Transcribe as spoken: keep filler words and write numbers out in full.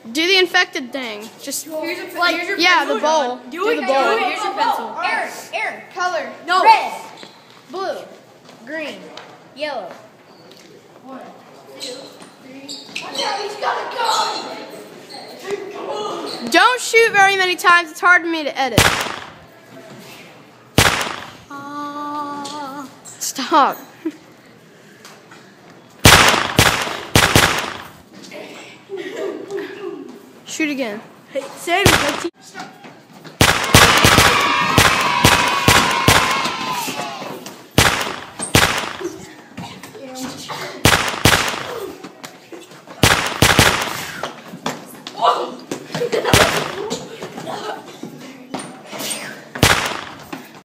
Do the infected thing. Just Here's a, like here's your yeah, pencil, the bowl. John. Do, do the bowl. Here's your pencil. Aaron, Aaron, color. No. Red, blue, green, yellow. One, two, three. Watch out, he's got a gun! Don't shoot very many times. It's hard for me to edit. Stop. Shoot again. Hey, Sammy, go teach